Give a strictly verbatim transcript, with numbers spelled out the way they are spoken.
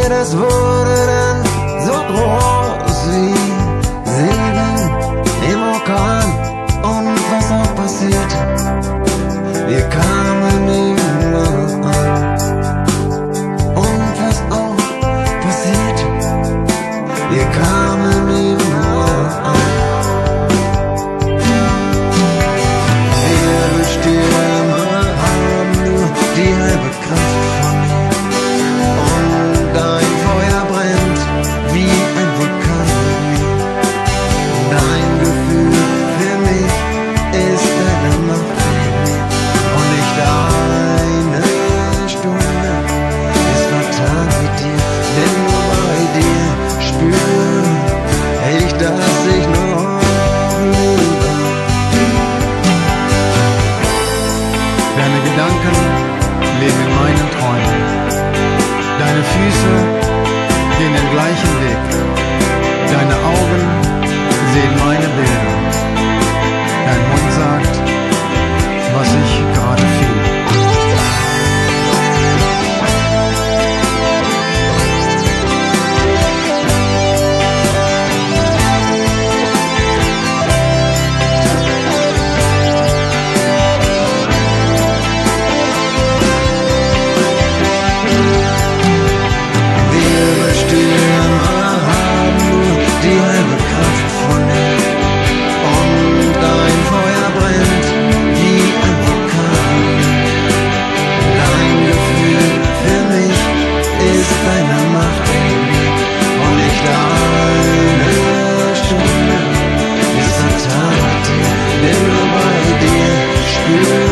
das wurde dann so groß wie Segen im Orkan. Und was auch passiert, wir kamen immer an. Und was auch passiert, wir kamen immer an. Wir Bestürmer haben nur die halbe Kraft von mir. Und dein Feuer brennt wie ein Vulkan in mir. Dein Gefühl für mich ist deine Macht in mir. Und nicht eine Stunde ist vertan mit dir, denn nur bei dir spüre ich, dass ich noch lebe. Deine Gedanken leben in meinen Träumen. Deine Füße gehen den gleichen Weg. Deine Augen sehen meine Bilder. Dein Mund sagt, was ich gerade fühle. Denn nur bei dir spür